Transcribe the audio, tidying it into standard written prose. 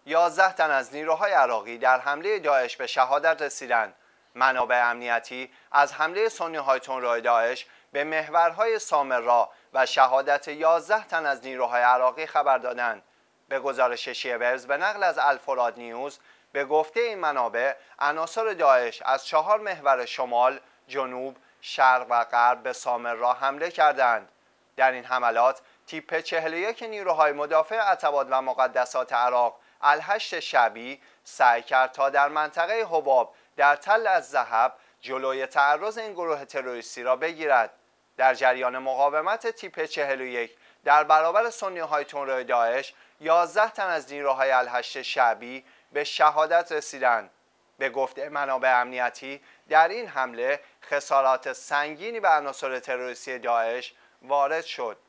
11 تن از نیروهای عراقی در حمله داعش به شهادت رسیدند. منابع امنیتی از حمله سنی‌های تندروی داعش به محورهای سامرا و شهادت 11 تن از نیروهای عراقی خبر دادند. به گزارش شیبرز به نقل از الفراد نیوز، به گفته این منابع عناصر داعش از 4 محور شمال، جنوب، شرق و غرب به سامرا حمله کردند. در این حملات تیپ 41 نیروهای مدافع عتبات و مقدسات عراق الهشت شعبی سعی کرد تا در منطقه حباب در تل الذهب جلوی تعرض این گروه تروریستی را بگیرد. در جریان مقاومت تیپ 41 در برابر سنی‌های تندروی داعش 11 تن از نیروهای الهشت شعبی به شهادت رسیدند. به گفته منابع امنیتی در این حمله خسارات سنگینی به عناصر تروریستی داعش وارد شد.